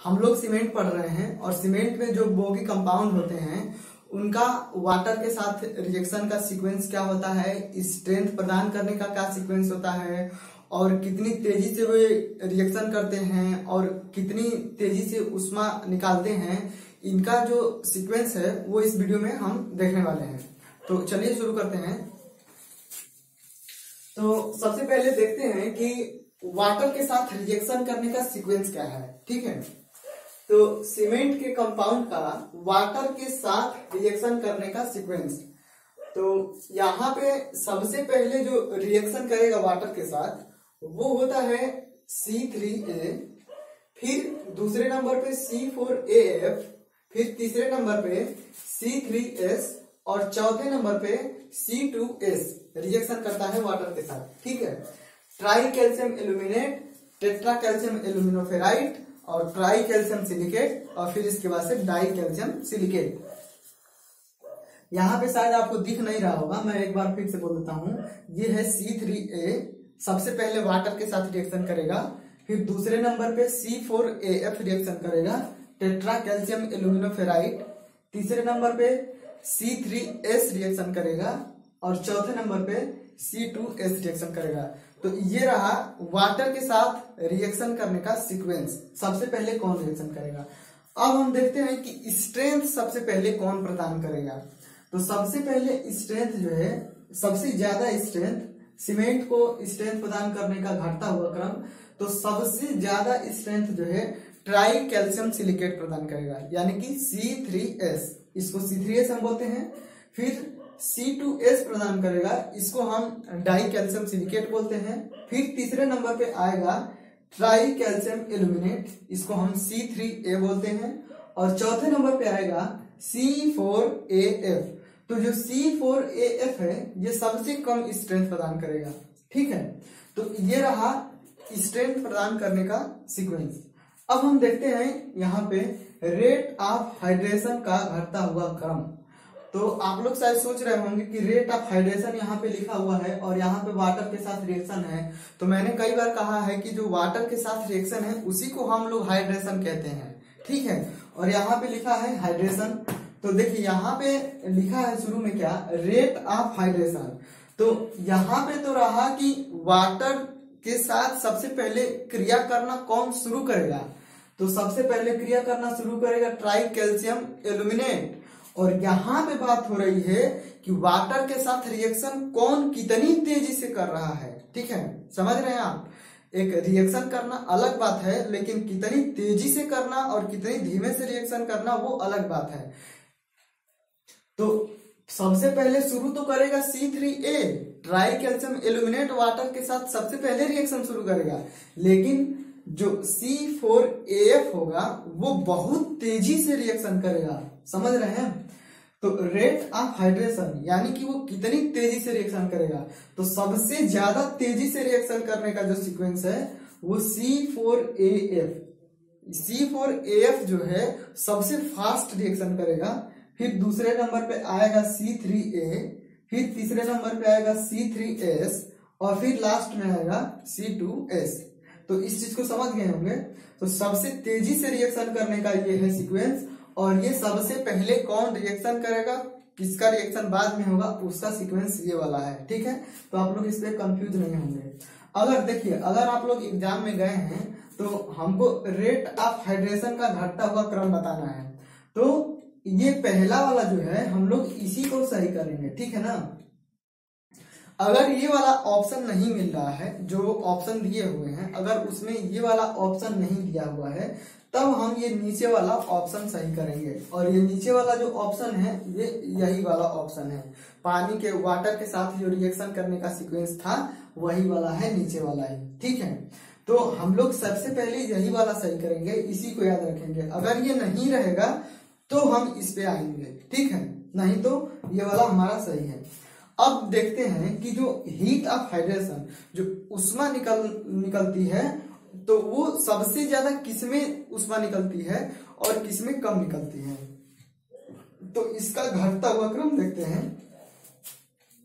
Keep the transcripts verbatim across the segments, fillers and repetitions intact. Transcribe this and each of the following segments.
हम लोग सीमेंट पढ़ रहे हैं और सीमेंट में जो बोगी कंपाउंड होते हैं उनका वाटर के साथ रिएक्शन का सीक्वेंस क्या होता है, स्ट्रेंथ प्रदान करने का क्या सीक्वेंस होता है और कितनी तेजी से वे रिएक्शन करते हैं और कितनी तेजी से ऊष्मा निकालते हैं, इनका जो सीक्वेंस है वो इस वीडियो में हम देखने वाले हैं। तो चलिए शुरू करते हैं। तो सबसे पहले देखते हैं कि वाटर के साथ रिएक्शन करने का सीक्वेंस क्या है। ठीक है, तो सीमेंट के कंपाउंड का वाटर के साथ रिएक्शन करने का सीक्वेंस, तो यहाँ पे सबसे पहले जो रिएक्शन करेगा वाटर के साथ वो होता है सी थ्री ए, फिर दूसरे नंबर पे सी फोर ए एफ, फिर तीसरे नंबर पे सी थ्री एस और चौथे नंबर पे सी टू एस रिएक्शन करता है वाटर के साथ। ठीक है, tri calcium aluminate, tetra calcium aluminoferrite और ट्राई कैल्शियम सिलिकेट और फिर इसके बाद से डाई कैल्शियम सिलिकेट। यहाँ पे शायद आपको दिख नहीं रहा होगा, मैं एक बार फिर से बोल देता हूँ। ये है सी थ्री ए, सबसे पहले वाटर के साथ रिएक्शन करेगा, फिर दूसरे नंबर पे C four A F reaction करेगा, टेट्रा कैल्शियम एल्यूमिनोफेराइट, तीसरे नंबर पे सी थ्री एस रिएक्शन करेगा और चौथे नंबर पे सी टू एस रिएक्शन करेगा। तो ये रहा वाटर के साथ रिएक्शन करने का सीक्वेंस। सबसे पहले कौन रिएक्शन करेगा। अब हम देखते हैं कि स्ट्रेंथ सबसे पहले कौन प्रदान करेगा। तो सबसे पहले स्ट्रेंथ जो है, सबसे ज्यादा स्ट्रेंथ सीमेंट को स्ट्रेंथ प्रदान करने का घटता हुआ क्रम, तो सबसे ज्यादा स्ट्रेंथ जो है ट्राई कैल्शियम सिलिकेट प्रदान करेगा, यानी कि सी थ्री एस, इसको सी थ्री एस हम बोलते हैं। फिर सी टू एस प्रदान करेगा, इसको हम डाई कैल्शियम सिलिकेट बोलते हैं। फिर तीसरे नंबर पे आएगा ट्राई कैल्शियम एल्यूमिनेट, इसको हम सी थ्री ए बोलते हैं। और चौथे नंबर पे आएगा सी फोर ए एफ। तो जो सी फोर ए एफ है ये सबसे कम स्ट्रेंथ प्रदान करेगा। ठीक है, तो ये रहा स्ट्रेंथ प्रदान करने का सीक्वेंस। अब हम देखते हैं यहाँ पे रेट ऑफ हाइड्रेशन का घटता हुआ क्रम। तो आप लोग शायद सोच रहे होंगे कि रेट ऑफ हाइड्रेशन यहाँ पे लिखा हुआ है और यहाँ पे वाटर के साथ रिएक्शन है। तो मैंने कई बार कहा है कि जो वाटर के साथ रिएक्शन है उसी को हम लोग हाइड्रेशन कहते हैं। ठीक है, और यहाँ पे लिखा है हाइड्रेशन। तो देखिए यहाँ पे लिखा है शुरू में क्या, रेट ऑफ हाइड्रेशन। तो यहाँ पे तो रहा कि वाटर के साथ सबसे पहले क्रिया करना कौन शुरू करेगा। तो सबसे पहले क्रिया करना शुरू करेगा ट्राई कैल्शियम एल्यूमिनेट। और यहाँ पे बात हो रही है कि वाटर के साथ रिएक्शन कौन कितनी तेजी से कर रहा है। ठीक है, समझ रहे हैं आप। एक रिएक्शन करना अलग बात है, लेकिन कितनी तेजी से करना और कितनी धीमे से रिएक्शन करना वो अलग बात है। तो सबसे पहले शुरू तो करेगा C three A, tri calcium aluminate water के साथ सबसे पहले रिएक्शन शुरू करेगा, लेकिन जो सी फोर ए एफ होगा वो बहुत तेजी से रिएक्शन करेगा। समझ रहे हैं। तो रेट ऑफ हाइड्रेशन यानी कि वो कितनी तेजी से रिएक्शन करेगा। तो सबसे ज्यादा तेजी से रिएक्शन करने का जो सीक्वेंस है वो C four A F. C four A F जो है सबसे फास्ट रिएक्शन करेगा। फिर दूसरे नंबर पे आएगा सी थ्री ए, फिर तीसरे नंबर पे आएगा सी थ्री एस और फिर लास्ट में आएगा सी टू एस। तो इस चीज को समझ गए होंगे। तो सबसे तेजी से रिएक्शन करने का ये है सीक्वेंस, और ये सबसे पहले कौन रिएक्शन करेगा, किसका रिएक्शन बाद में होगा, उसका सीक्वेंस ये वाला है। ठीक है, तो आप लोग इस पे कंफ्यूज नहीं होंगे। अगर देखिए, अगर आप लोग एग्जाम में गए हैं तो हमको रेट ऑफ हाइड्रेशन का घटता हुआ क्रम बताना है, तो ये पहला वाला जो है हम लोग इसी को सही करेंगे। ठीक है ना। अगर ये वाला ऑप्शन नहीं मिल रहा है, जो ऑप्शन दिए हुए हैं, अगर उसमें ये वाला ऑप्शन नहीं दिया हुआ है, तब हम ये नीचे वाला ऑप्शन सही करेंगे। और ये नीचे वाला जो ऑप्शन है ये यही वाला ऑप्शन है। पानी के वाटर के साथ जो रिएक्शन करने का सीक्वेंस था वही वाला है, नीचे वाला ही। ठीक है, तो हम लोग सबसे पहले यही वाला सही करेंगे, इसी को याद रखेंगे। अगर ये नहीं रहेगा तो हम इस पे आएंगे। ठीक है, नहीं तो ये वाला हमारा सही है। अब देखते हैं कि जो हीट ऑफ हाइड्रेशन, जो ऊष्मा निकल निकलती है, तो वो सबसे ज्यादा किसमें ऊष्मा निकलती है और किसमें कम निकलती है। तो इसका घटता हुआ क्रम देखते हैं।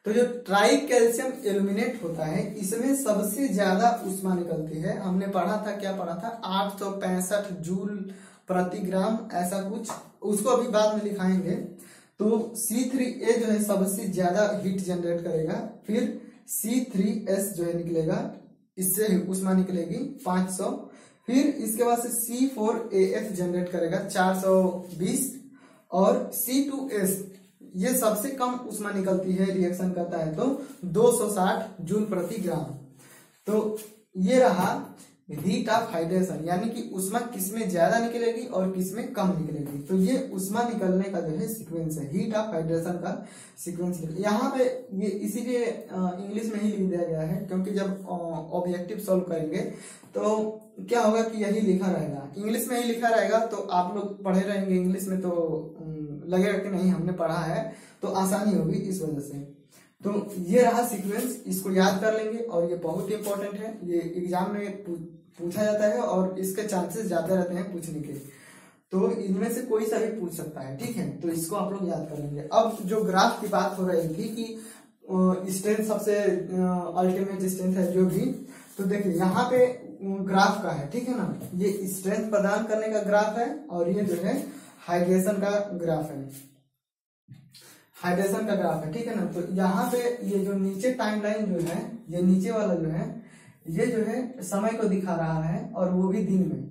तो जो ट्राई कैल्शियम एल्यूमिनेट होता है इसमें सबसे ज्यादा ऊष्मा निकलती है। हमने पढ़ा था, क्या पढ़ा था, आठ सौ पैंसठ जूल प्रति ग्राम ऐसा कुछ, उसको अभी बाद में लिखाएंगे। तो सी थ्री ए जो है सबसे ज्यादा हीट जनरेट करेगा, फिर सी थ्री एस जो है निकलेगा, इससे ऊष्मा निकलेगी पांच सौ, फिर इसके बाद से C four A F generate करेगा चार सौ बीस, और सी टू एस ये सबसे कम ऊष्मा निकलती है, रिएक्शन करता है तो दो सौ साठ जूल प्रति ग्राम। तो ये रहा हीट ऑफ हाइड्रेशन, यानी कि ऊष्मा किसमें ज्यादा निकलेगी और किसमें कम निकलेगी। तो ये ऊष्मा निकलने का जो है सीक्वेंस है, हीट ऑफ हाइड्रेशन का सीक्वेंस। यहाँ पे ये इसीलिए इंग्लिश में ही लिख दिया गया है, क्योंकि जब ऑब्जेक्टिव सॉल्व करेंगे तो क्या होगा कि यही लिखा रहेगा, इंग्लिश में ही लिखा रहेगा। तो आप लोग पढ़े रहेंगे इंग्लिश में तो लगेगा कि नहीं हमने पढ़ा है, तो आसानी होगी इस वजह से। तो ये रहा सीक्वेंस, इसको याद कर लेंगे और ये बहुत इंपॉर्टेंट है, ये एग्जाम में पूछा जाता है और इसके चांसेस ज्यादा रहते हैं पूछने के। तो इनमें से कोई सा भी पूछ सकता है, ठीक है। तो इसको आप लोग याद कर लेंगे। अब जो ग्राफ की बात हो रही थी कि स्ट्रेंथ सबसे अल्टीमेट स्ट्रेंथ है जो भी, तो देखिए यहाँ पे ग्राफ का है, ठीक है ना, ये स्ट्रेंथ प्रदान करने का ग्राफ है और ये जो है हाइड्रेशन का ग्राफ है, हाइड्रेशन का ग्राफ है, ठीक है ना। तो यहाँ पे ये जो नीचे टाइमलाइन जो है, ये नीचे वाला जो है, ये जो है समय को दिखा रहा है और वो भी दिन में।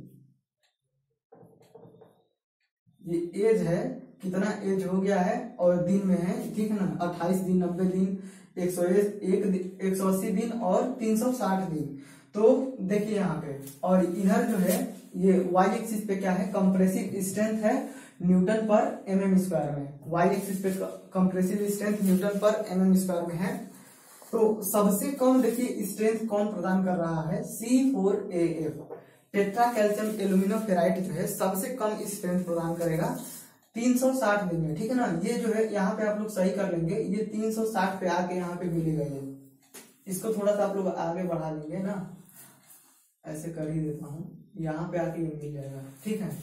ये एज है, कितना एज हो गया है और दिन में है, ठीक है ना, अट्ठाईस दिन, नब्बे दिन, एक सौ एक, एक सौ अस्सी दिन और तीन सौ साठ दिन। तो देखिए यहाँ पे, और इधर जो है ये वाई एक्सिस पे क्या है, कंप्रेसिव स्ट्रेंथ है newton per M M square में, वाई एक्सिस पे compressive strength newton per M M square में है। तो सबसे कम देखिए स्ट्रेंथ कौन प्रदान कर रहा है, C four A F, tetra calcium aluminoferrite जो है सबसे कम स्ट्रेंथ प्रदान करेगा तीन सौ साठ दिन में, ठीक है ना। ये जो है यहाँ पे आप लोग सही कर लेंगे, ये तीन सौ साठ पे आके यहाँ पे मिलेगा, ये इसको थोड़ा सा आप लोग आगे बढ़ा लेंगे ना, ऐसे कर ही देता हूँ, यहाँ पे आके ये मिल जाएगा, ठीक है।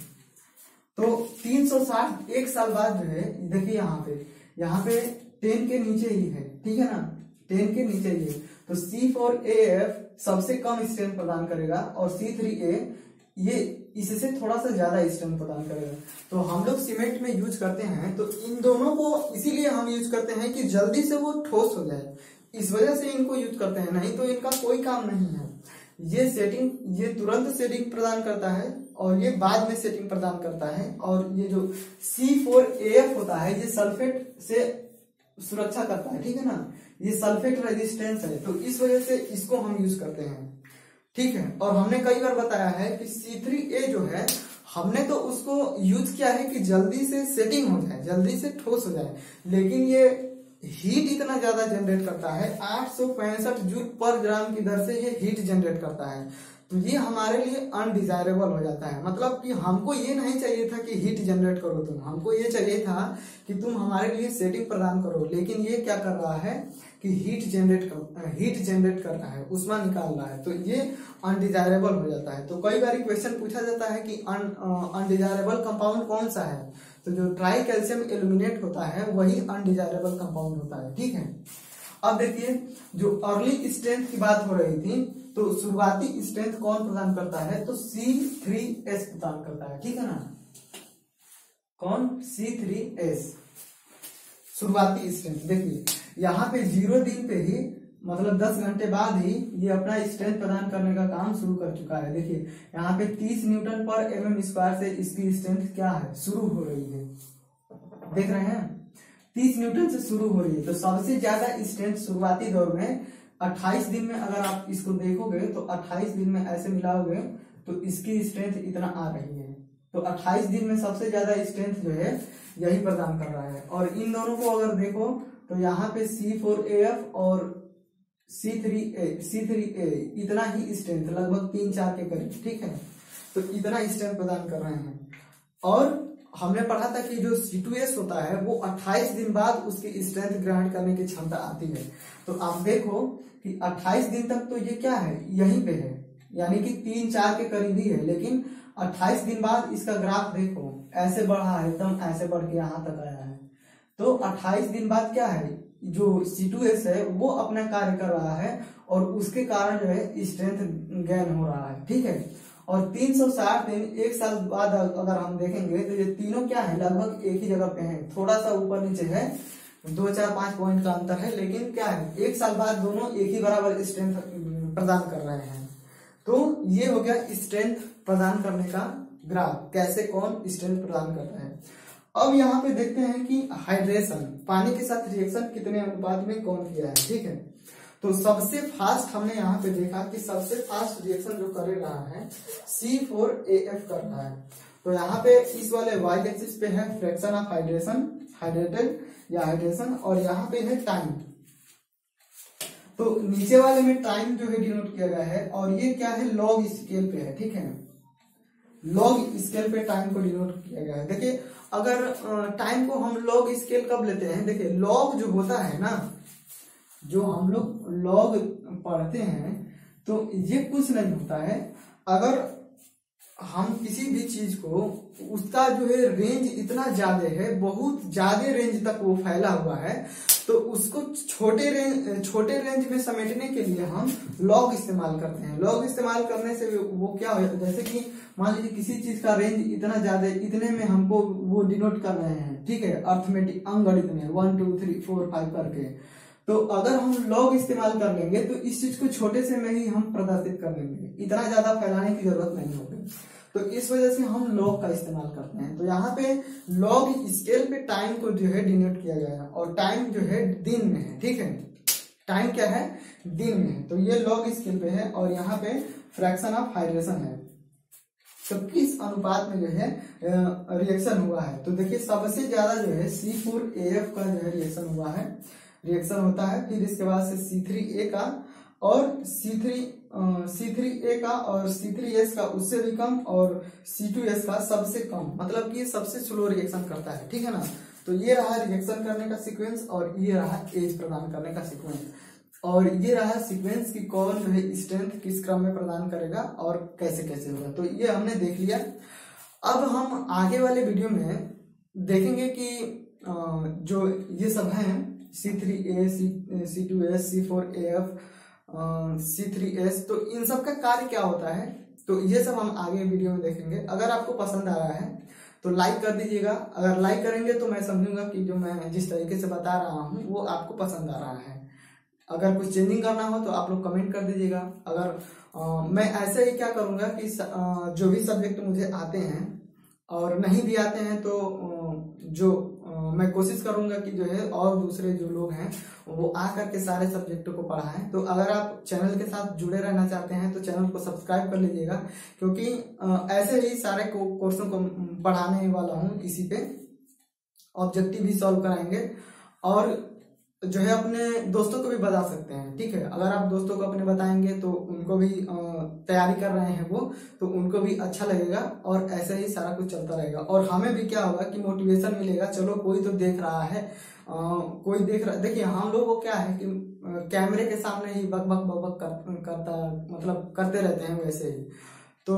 तो तीन सौ साठ एक साल बाद जो है, देखिए यहाँ पे, यहाँ पे टेन के नीचे ही है, ठीक है ना, टेन के नीचे ही है। तो सी फोर ए एफ सबसे कम स्ट्रेंथ प्रदान करेगा और सी थ्री ए ये इससे थोड़ा सा ज्यादा स्ट्रेंथ प्रदान करेगा। तो हम लोग सीमेंट में यूज करते हैं, तो इन दोनों को इसीलिए हम यूज करते हैं कि जल्दी से वो ठोस हो जाए, इस वजह से इनको यूज करते हैं, नहीं तो इनका कोई काम नहीं है। ये सेटिंग, ये तुरंत सेटिंग प्रदान करता है और ये बाद में सेटिंग प्रदान करता है। और ये जो सी फोर ए एफ होता है ये सल्फेट से सुरक्षा करता है, ठीक है ना, ये सल्फेट रेजिस्टेंस है, तो इस वजह से इसको हम यूज करते हैं, ठीक है। और हमने कई बार बताया है कि सी थ्री ए जो है, हमने तो उसको यूज किया है कि जल्दी से सेटिंग हो जाए, जल्दी से ठोस हो जाए, लेकिन ये हीट इतना ज्यादा जनरेट करता है, आठ सौ पैंसठ जूल पर ग्राम की दर से ये हीट जनरेट करता है। तो ये हमारे लिए अनडिजायरेबल हो जाता है, मतलब कि हमको ये नहीं चाहिए था कि हीट जनरेट करो तुम, हमको ये चाहिए था कि तुम हमारे लिए सेटिंग प्रदान करो, लेकिन ये क्या कर रहा है कि हीट जनरेट कर हीट जनरेट कर रहा है, ऊष्मा निकाल रहा है, तो ये अनडिजायरेबल हो जाता है। तो कई बार क्वेश्चन पूछा जाता है कि अनडिजायरेबल कंपाउंड कौन सा है, तो जो ट्राई कैल्शियम एल्यूमिनेट होता है वही अनडिजायरेबल कंपाउंड होता है, ठीक है। अब देखिए जो अर्ली स्ट्रेंथ की बात हो रही थी, तो शुरुआती स्ट्रेंथ कौन प्रदान करता है, तो सी थ्री एस प्रदान करता है, ठीक है ना, कौन, सी थ्री एस शुरुआती स्ट्रेंथ। देखिए यहाँ पे जीरो दिन पे ही, मतलब दस घंटे बाद ही ये अपना स्ट्रेंथ प्रदान करने का काम शुरू कर चुका है। देखिए यहाँ पे तीस Newton per M M square से इसकी स्ट्रेंथ क्या है, शुरू हो रही है, देख रहे हैं, तीस न्यूटन से शुरू हो रही है। तो सबसे ज्यादा स्ट्रेंथ शुरुआती दौर में अट्ठाईस दिन में, अगर आप इसको देखोगे तो अट्ठाईस दिन में ऐसे मिलाओगे तो इसकी स्ट्रेंथ इतना आ रही है। तो अट्ठाईस दिन में सबसे ज्यादा स्ट्रेंथ जो है यही प्रदान कर रहा है। और इन दोनों को अगर देखो तो यहाँ पे सी फोर ए एफ और सी थ्री ए सी थ्री ए इतना ही स्ट्रेंथ, लगभग तीन चार के करीब, ठीक है, तो इतना स्ट्रेंथ प्रदान कर रहे हैं। और हमने पढ़ा था कि जो सी टू एस होता है वो अट्ठाईस दिन बाद उसकी स्ट्रेंथ ग्रहण करने की क्षमता आती है। तो आप देखो कि अट्ठाईस दिन तक तो ये क्या है, यहीं पे है, यानी कि तीन चार के करीब ही है, लेकिन अट्ठाईस दिन बाद इसका ग्राफ देखो ऐसे बढ़ा है, एकदम ऐसे बढ़ के यहाँ तक आया है। तो अट्ठाईस दिन बाद क्या है, जो सी टू एस है वो अपना कार्य कर रहा है और उसके कारण जो है स्ट्रेंथ गेन हो रहा है, ठीक है। और तीन सौ साठ दिन एक साल बाद अगर हम देखेंगे तो ये तीनों क्या है, लगभग एक ही जगह पे हैं, थोड़ा सा ऊपर नीचे है, दो चार पांच पॉइंट का अंतर है, लेकिन क्या है एक साल बाद दोनों एक ही बराबर स्ट्रेंथ प्रदान कर रहे हैं। तो ये हो गया स्ट्रेंथ प्रदान करने का ग्राफ, कैसे कौन स्ट्रेंथ प्रदान कर रहे हैं। अब यहाँ पे देखते हैं कि हाइड्रेशन, पानी के साथ रिएक्शन कितने अनुपात में कौन किया है, ठीक है। तो सबसे फास्ट हमने यहाँ पे देखा कि सबसे फास्ट रिएक्शन जो कर रहा है सी फोर ए एफ कर रहा है। तो यहाँ पे इस वाले वाई एक्सिस पे है फ्रैक्शन ऑफ हाइड्रेशन, हाइड्रेटेड या हाइड्रेशन, और यहाँ पे है टाइम। तो नीचे वाले में टाइम जो है डिनोट किया गया है, और ये क्या है लॉग स्केल पे है, ठीक है। लॉग स्केल पे टाइम को डिनोट किया गया है। देखिए अगर टाइम को हम लॉग स्केल कब लेते हैं, देखिए लॉग जो होता है ना, जो हम लोग लॉग पढ़ते हैं तो ये कुछ नहीं होता है। अगर हम किसी भी चीज को, उसका जो है रेंज इतना ज्यादा है, बहुत ज्यादा रेंज तक वो फैला हुआ है, तो उसको छोटे रेंज छोटे रेंज में समेटने के लिए हम लॉग इस्तेमाल करते हैं। लॉग इस्तेमाल करने से वो क्या हो, जैसे कि मान लीजिए किसी चीज का रेंज इतना ज्यादा, इतने में हमको वो डिनोट कर रहे हैं, ठीक है, अर्थमेटिक अंकगणित में one two three four five करके। तो अगर हम लॉग इस्तेमाल कर लेंगे तो इस चीज को छोटे से में ही हम प्रदर्शित कर लेंगे, इतना ज्यादा फैलाने की जरूरत नहीं होगी। तो इस वजह से हम लॉग का इस्तेमाल करते हैं। तो यहाँ पे लॉग स्केल पे टाइम को जो है डिनोट किया गया है, और टाइम जो है दिन में है, ठीक है। टाइम क्या है, दिन में है, तो ये लॉग स्केल पे है, और यहाँ पे फ्रैक्शन ऑफ हाइड्रेशन है। तो किस अनुपात में जो है रिएक्शन हुआ है, तो देखिए सबसे ज्यादा जो है सी फोर ए एफ का जो है रिएक्शन हुआ है, रिएक्शन होता है। फिर इसके बाद से सी थ्री ए का, और सी थ्री सी थ्री ए का, और सी थ्री एस का उससे भी कम, और सी टू एस का सबसे कम, मतलब कि ये सबसे स्लो रिएक्शन करता है, ठीक है ना। तो ये रहा रिएक्शन करने का सीक्वेंस, और ये रहा एज प्रदान करने का सीक्वेंस, और ये रहा सीक्वेंस की कौन जो है स्ट्रेंथ किस क्रम में प्रदान करेगा और कैसे कैसे होगा। तो ये हमने देख लिया। अब हम आगे वाले वीडियो में देखेंगे कि जो ये सब हैं C three A, C two S, C four A F, C three S, तो इन सब का कार्य क्या होता है, तो ये सब हम आगे वीडियो में देखेंगे। अगर आपको पसंद आ रहा है तो लाइक कर दीजिएगा। अगर लाइक करेंगे तो मैं समझूंगा कि जो मैं जिस तरीके से बता रहा हूँ वो आपको पसंद आ रहा है। अगर कुछ चेंजिंग करना हो तो आप लोग कमेंट कर दीजिएगा। अगर आ, मैं ऐसे ही क्या करूंगा कि स, आ, जो भी सब्जेक्ट मुझे आते हैं और नहीं भी आते हैं तो आ, जो आ, मैं कोशिश करूंगा कि जो है और दूसरे जो लोग हैं वो आकर के सारे सब्जेक्टों को पढ़ाएं। तो अगर आप चैनल के साथ जुड़े रहना चाहते हैं तो चैनल को सब्सक्राइब कर लीजिएगा, क्योंकि आ, ऐसे ही सारे कोर्सों को पढ़ाने वाला हूँ। इसी पे ऑब्जेक्टिव भी सॉल्व कराएंगे, और जो है अपने दोस्तों को भी बता सकते हैं, ठीक है। अगर आप दोस्तों को अपने बताएंगे तो उनको भी तैयारी कर रहे हैं वो, तो उनको भी अच्छा लगेगा, और ऐसे ही सारा कुछ चलता रहेगा। और हमें भी क्या होगा कि मोटिवेशन मिलेगा, चलो कोई तो देख रहा है, आ, कोई देख रहा। देखिए हम लोग को क्या है कि कैमरे के सामने ही बक बक बक बक कर, करता मतलब करते रहते हैं वैसे ही। तो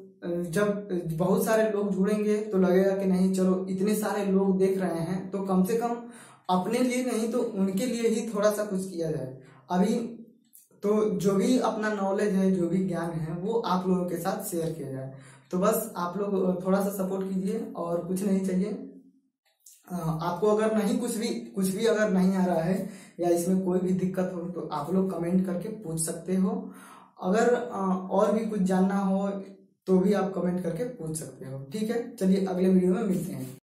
जब बहुत सारे लोग जुड़ेंगे तो लगेगा कि नहीं चलो इतने सारे लोग देख रहे हैं तो कम से कम अपने लिए नहीं तो उनके लिए ही थोड़ा सा कुछ किया जाए। अभी तो जो भी अपना नॉलेज है, जो भी ज्ञान है, वो आप लोगों के साथ शेयर किया जाए। तो बस आप लोग थोड़ा सा सपोर्ट कीजिए, और कुछ नहीं चाहिए। आपको अगर नहीं कुछ भी कुछ भी अगर नहीं आ रहा है या इसमें कोई भी दिक्कत हो तो आप लोग कमेंट करके पूछ सकते हो। अगर और भी कुछ जानना हो तो भी आप कमेंट करके पूछ सकते हो, ठीक है। चलिए अगले वीडियो में मिलते हैं।